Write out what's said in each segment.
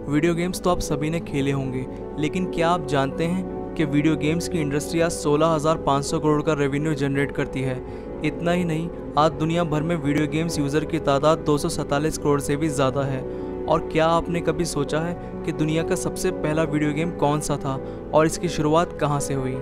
Video games तो आप सभी ने खेले होंगे, लेकिन क्या आप जानते हैं कि वीडियो गेम्स की इंडस्ट्री आज 16,500 करोड़ का रेवेन्यू जनरेट करती है। इतना ही नहीं, आज दुनिया भर में वीडियो गेम्स यूज़र की तादाद 247 करोड़ से भी ज़्यादा है। और क्या आपने कभी सोचा है कि दुनिया का सबसे पहला वीडियो गेम कौन सा था और इसकी शुरुआत कहाँ से हुई?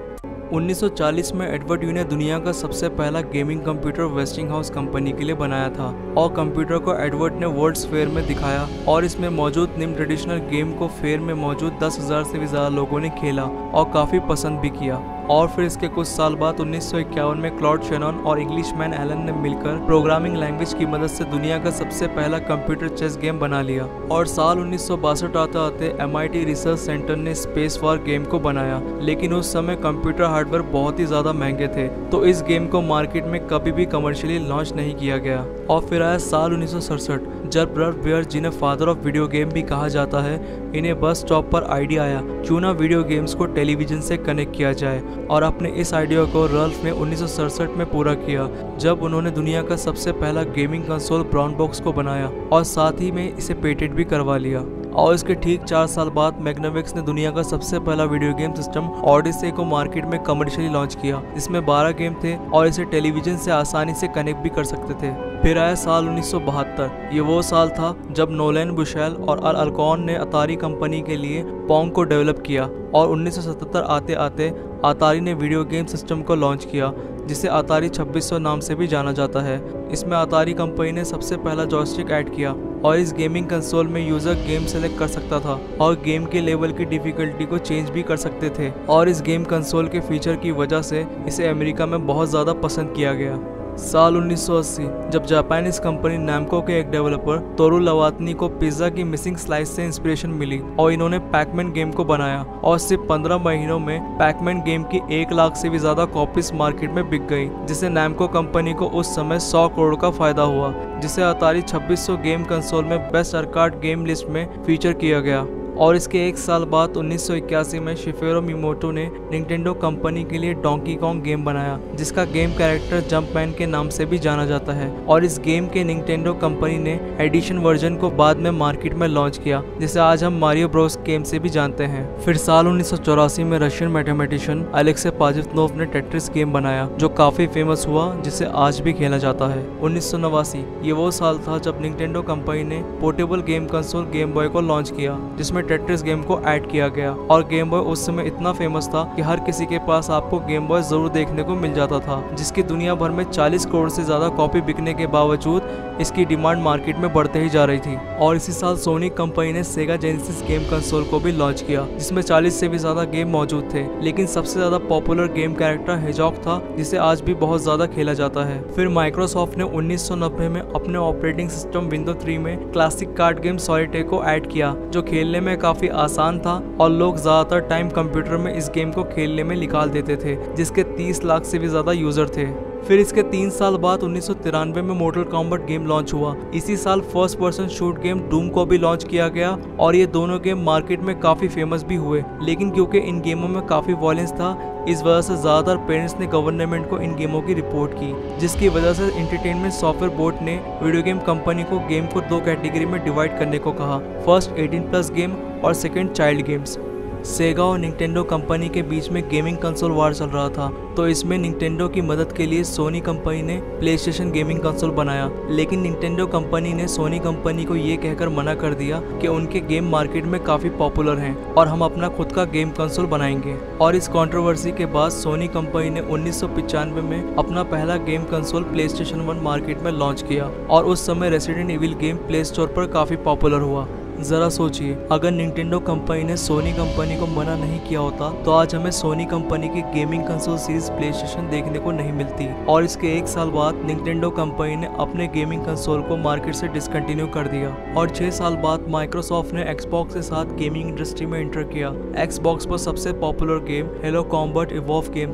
1940 में एडवर्ड यू ने दुनिया का सबसे पहला गेमिंग कंप्यूटर वेस्टिंगहाउस कंपनी के लिए बनाया था और कंप्यूटर को एडवर्ड ने वर्ल्ड्स फेयर में दिखाया और इसमें मौजूद निम्न ट्रेडिशनल गेम को फेयर में मौजूद 10,000 से भी ज़्यादा लोगों ने खेला और काफ़ी पसंद भी किया। और फिर इसके कुछ साल बाद 1951 में क्लॉड शैनन और इंग्लिशमैन एलन ने मिलकर प्रोग्रामिंग लैंग्वेज की मदद से दुनिया का सबसे पहला कंप्यूटर चेस गेम बना लिया। और साल 1962 आते आते MIT रिसर्च सेंटर ने स्पेस वॉर गेम को बनाया, लेकिन उस समय कंप्यूटर हार्डवेयर बहुत ही ज़्यादा महंगे थे, तो इस गेम को मार्केट में कभी भी कमर्शियली लॉन्च नहीं किया गया। और फिर आया साल 1967, जब रल्फ बेयर, जिन्हें फादर ऑफ वीडियो गेम भी कहा जाता है, इन्हें बस स्टॉप पर आइडिया आया क्यों ना वीडियो गेम्स को टेलीविजन से कनेक्ट किया जाए। और अपने इस आइडिया को रल्फ ने 1967 में पूरा किया, जब उन्होंने दुनिया का सबसे पहला गेमिंग कंसोल ब्राउन बॉक्स को बनाया और साथ ही में इसे पेटेंट भी करवा लिया। और इसके ठीक 4 साल बाद मैग्नाविक्स ने दुनिया का सबसे पहला वीडियो गेम सिस्टम ऑडिसे को मार्केट में कमर्शियली लॉन्च किया, जिसमें 12 गेम थे और इसे टेलीविजन से आसानी से कनेक्ट भी कर सकते थे। फिर आया साल 1972। ये वो साल था जब नोलन बुशेल और अल अल्कॉन ने अतारी कंपनी के लिए पोंग को डेवलप किया और 1977 आते आते अतारी ने वीडियो गेम सिस्टम को लॉन्च किया, जिसे अतारी 2600 नाम से भी जाना जाता है। इसमें अतारी कंपनी ने सबसे पहला जॉयस्टिक ऐड किया और इस गेमिंग कंसोल में यूजर गेम सेलेक्ट कर सकता था और गेम के लेवल की डिफिकल्टी को चेंज भी कर सकते थे। और इस गेम कंसोल के फीचर की वजह से इसे अमेरिका में बहुत ज़्यादा पसंद किया गया। साल 1980, जब जापानीज कंपनी नैमको के एक डेवलपर तोरू लवातनी को पिज्जा की मिसिंग स्लाइस से इंस्पिरेशन मिली और इन्होंने पैकमैन गेम को बनाया और सिर्फ 15 महीनों में पैकमैन गेम की 1 लाख से भी ज्यादा कॉपीज मार्केट में बिक गई, जिससे नैमको कंपनी को उस समय 100 करोड़ का फायदा हुआ, जिसे अतारी 2600 गेम कंसोल में बेस्ट आर्केड गेम लिस्ट में फीचर किया गया। और इसके 1 साल बाद 1981 में शिफेरो मिमोटो ने निंटेंडो कंपनी के लिए डोंकी कॉन्ग गेम बनाया, जिसका गेम कैरेक्टर जंपमैन के नाम से भी जाना जाता है। और इस गेम के निंटेंडो कंपनी ने एडिशन वर्जन को बाद में मार्केट में लॉन्च किया, जिसे आज हम मारियो ब्रोस गेम से भी जानते हैं। फिर साल 1984 में रशियन मैथमेटिशियन अलेक्से पाजितनोव ने टेट्रिस गेम बनाया, जो काफी फेमस हुआ, जिसे आज भी खेला जाता है। 1989, ये वो साल था जब निंटेंडो कंपनी ने portable game console game boy को लॉन्च किया, जिसमें टेट्रिस गेम को ऐड किया गया। और गेम बॉय उस समय इतना फेमस था कि हर किसी के पास आपको गेम बॉय जरूर देखने को मिल जाता था, जिसकी दुनिया भर में 40 करोड़ से ज्यादा कॉपी बिकने के बावजूद इसकी डिमांड मार्केट में बढ़ते ही जा रही थी। और इसी साल सोनी कंपनी ने सेगा जेनेसिस गेम कंसोल को भी लॉन्च किया, जिसमें 40 से भी ज्यादा गेम मौजूद थे, लेकिन सबसे ज्यादा पॉपुलर गेम कैरेक्टर हेजॉग था, जिसे आज भी बहुत ज्यादा खेला जाता है। फिर माइक्रोसॉफ्ट ने 1990 में अपने ऑपरेटिंग सिस्टम विंडो 3 में क्लासिक कार्ड गेम सॉलिटेयर को ऐड किया, जो खेलने में काफी आसान था और लोग ज्यादातर टाइम कंप्यूटर में इस गेम को खेलने में निकाल देते थे, जिसके 30 लाख से भी ज्यादा यूजर थे। फिर इसके 3 साल बाद 1993 में मोर्टल कॉम्बैट गेम लॉन्च हुआ। इसी साल first person shoot game Doom को भी लॉन्च किया गया और ये दोनों गेम मार्केट में काफी फेमस भी हुए, लेकिन क्योंकि इन गेमों में काफी वॉयलेंस था, इस वजह से ज्यादातर पेरेंट्स ने गवर्नमेंट को इन गेमों की रिपोर्ट की, जिसकी वजह से एंटरटेनमेंट सॉफ्टवेयर बोर्ड ने वीडियो गेम कंपनी को गेम को 2 कैटेगरी में डिवाइड करने को कहा, फर्स्ट 18+ गेम और सेकेंड चाइल्ड गेम्स। सेगा और निंटेंडो कंपनी के बीच में गेमिंग कंसोल वार चल रहा था, तो इसमें निंटेंडो की मदद के लिए सोनी कंपनी ने प्लेस्टेशन गेमिंग कंसोल बनाया, लेकिन निंटेंडो कंपनी ने सोनी कंपनी को ये कहकर मना कर दिया कि उनके गेम मार्केट में काफ़ी पॉपुलर हैं और हम अपना खुद का गेम कंसोल बनाएंगे। और इस कंट्रोवर्सी के बाद सोनी कंपनी ने 1995 में अपना पहला गेम कंसोल प्लेस्टेशन 1 मार्केट में लॉन्च किया और उस समय Resident Evil game Play Store पर काफ़ी पॉपुलर हुआ। जरा सोचिए, अगर निंटेंडो कंपनी ने सोनी कंपनी को मना नहीं किया होता तो आज हमें सोनी कंपनी की गेमिंग कंसोल सीरीज प्लेस्टेशन देखने को नहीं मिलती। और इसके 1 साल बाद निंटेंडो कंपनी ने अपने गेमिंग कंसोल को मार्केट से डिसकंटिन्यू कर दिया और 6 साल बाद माइक्रोसॉफ्ट ने एक्सबॉक्स के साथ गेमिंग इंडस्ट्री में एंटर किया। एक्सबॉक्स पर सबसे popular game Halo Combat Evolve game था।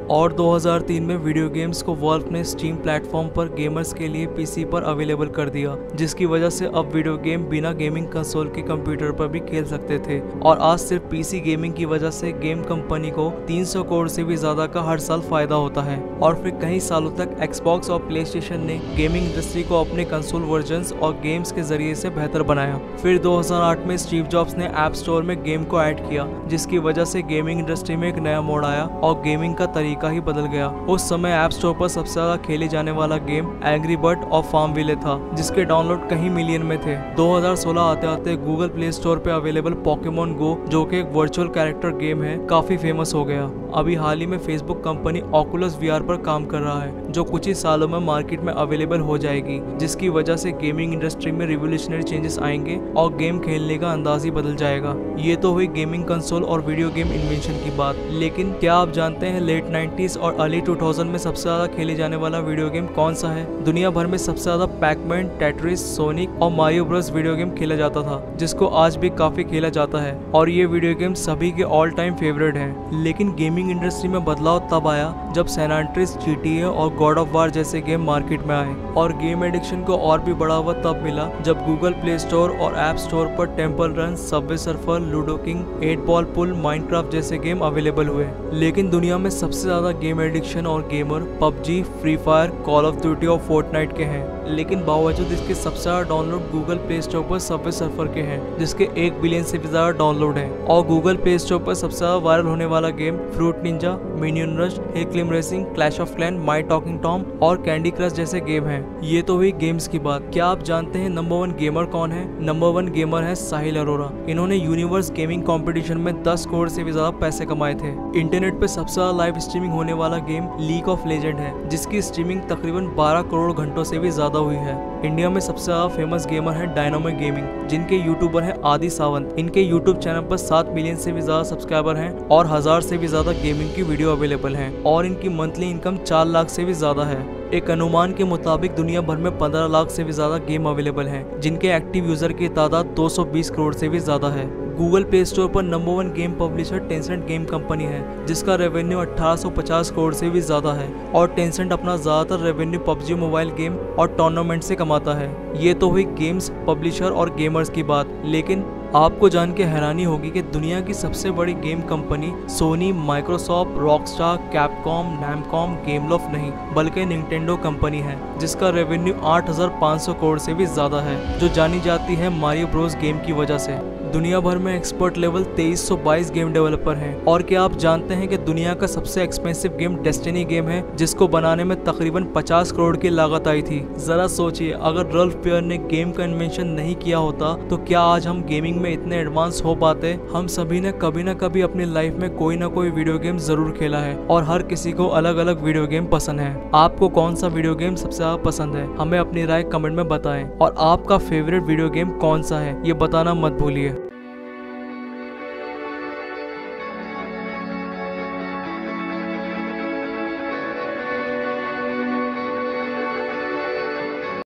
और 2003 में वीडियो गेम्स को वॉल्व ने स्टीम प्लेटफॉर्म पर गेमर्स के लिए पीसी पर अवेलेबल कर दिया, जिसकी वजह से अब वीडियो गेम बिना गेमिंग कंसोल के कंप्यूटर पर भी खेल सकते थे। और आज सिर्फ पीसी गेमिंग की वजह से गेम कंपनी को 300 करोड़ से भी ज्यादा का हर साल फायदा होता है। और फिर कई सालों तक एक्सबॉक्स और प्लेस्टेशन ने गेमिंग इंडस्ट्री को अपने कंसोल वर्जन्स और गेम्स के जरिए से बेहतर बनाया। फिर 2008 में स्टीव जॉब्स ने ऐप स्टोर में गेम को ऐड किया, जिसकी वजह से गेमिंग इंडस्ट्री में एक नया मोड़ आया और गेमिंग का तरीका ही बदल गया। उस समय ऐप स्टोर पर सबसे ज्यादा खेले जाने वाला गेम एंग्री बर्ड और फार्मविले था, जिसके डाउनलोड कहीं मिलियन में थे। 2016 आते आते गूगल प्ले स्टोर पे अवेलेबल पोकेमॉन गो, जो कि एक वर्चुअल कैरेक्टर गेम है, काफी फेमस हो गया। अभी हाल ही में फेसबुक कंपनी ऑकुलस वीआर पर काम कर रहा है, जो कुछ ही सालों में मार्केट में अवेलेबल हो जाएगी, जिसकी वजह से गेमिंग इंडस्ट्री में रिवोल्यूशनरी चेंजेस आएंगे और गेम खेलने का अंदाज ही बदल जाएगा। ये तो हुई गेमिंग कंसोल और वीडियो गेम इन्वेंशन की बात, लेकिन क्या आप जानते हैं लेट 90s और अर्ली 2000 में सबसे ज्यादा खेले जाने वाला वीडियो गेम कौन सा है? दुनिया भर में सबसे ज्यादा पैकमैन, टेट्रिस, सोनिक और मारियो ब्रस वीडियो गेम खेला जाता था, जिसको आज भी काफी खेला जाता है और ये वीडियो गेम सभी के ऑल टाइम फेवरेट हैं। लेकिन गेमिंग इंडस्ट्री में बदलाव तब आया जब सैन एंड्रियास, जीटीए और गॉड ऑफ वार जैसे गेम मार्केट में आए, और गेम एडिक्शन को और भी बढ़ावा तब मिला जब गूगल प्ले स्टोर और ऐप स्टोर पर Temple Run, Subway Surfer, Ludo King, 8 ball pool, Minecraft जैसे गेम अवेलेबल हुए। लेकिन दुनिया में सबसे ज्यादा गेम एडिक्शन और gamer PUBG, Free Fire, Call of Duty और फोर्टनाइट के हैं, लेकिन बावजूद इसके सबसे ज्यादा डाउनलोड गूगल प्ले स्टोर पर सबवे सर्फर के हैं, जिसके 1 बिलियन से भी ज्यादा डाउनलोड है। और गूगल प्ले स्टोर पर सबसे ज्यादा वायरल होने वाला game Fruit Ninja, Minion Rush, Hill Climb Racing, Clash of Clan, my Talking Tom और कैंडी क्रश जैसे गेम हैं। ये तो हुई गेम्स की बात। क्या आप जानते हैं नंबर 1 गेमर कौन है? नंबर 1 गेमर है साहिल अरोरा। इन्होंने यूनिवर्स गेमिंग कंपटीशन में 10 करोड़ से भी ज्यादा पैसे कमाए थे। इंटरनेट पे सबसे ज्यादा लाइव स्ट्रीमिंग होने वाला गेम लीग ऑफ लेजेंड है, जिसकी स्ट्रीमिंग तकरीबन 12 करोड़ घंटों से भी ज्यादा हुई है। इंडिया में सबसे ज्यादा फेमस गेमर है डायनामिक गेमिंग, जिनके यूट्यूबर है आदि सावंत। इनके यूट्यूब चैनल पर 7 मिलियन से भी ज्यादा सब्सक्राइबर हैं और 1000 से भी ज्यादा गेमिंग की वीडियो अवेलेबल है, और इनकी मंथली इनकम 4 लाख से भी ज्यादा है। एक अनुमान के मुताबिक दुनिया भर में 15 लाख से भी ज्यादा गेम अवेलेबल हैं, जिनके एक्टिव यूजर की तादाद 220 करोड़ से भी ज्यादा है। गूगल प्ले स्टोर पर number 1 game publisher Tencent game company है, जिसका रेवेन्यू 1850 करोड़ से भी ज्यादा है, और टेंसेंट अपना ज्यादातर रेवेन्यू पबजी मोबाइल गेम और टूर्नामेंट से कमाता है। ये तो हुई गेम्स, पब्लिशर और गेमर्स की बात, लेकिन आपको जान के हैरानी होगी कि दुनिया की सबसे बड़ी game company Sony, Microsoft, Rockstar, Capcom, Namco, Gameloft नहीं बल्कि निंटेंडो कंपनी है, जिसका रेवेन्यू 8500 करोड़ से भी ज्यादा है, जो जानी जाती है मारियो ब्रोस गेम की वजह से। दुनिया भर में एक्सपर्ट लेवल 2322 गेम डेवलपर हैं। और क्या आप जानते हैं कि दुनिया का सबसे एक्सपेंसिव गेम डेस्टिनी गेम है, जिसको बनाने में तकरीबन 50 करोड़ की लागत आई थी। जरा सोचिए, अगर रल्फ पेयर ने गेम का इन्वेंशन नहीं किया होता तो क्या आज हम गेमिंग में इतने एडवांस हो पाते? हम सभी ने कभी ना कभी अपनी लाइफ में कोई ना कोई वीडियो गेम जरूर खेला है, और हर किसी को अलग अलग वीडियो गेम पसंद है। आपको कौन सा वीडियो गेम सबसे ज्यादा पसंद है? हमें अपनी राय कमेंट में बताएं। और आपका फेवरेट वीडियो गेम कौन सा है, ये बताना मत भूलिए।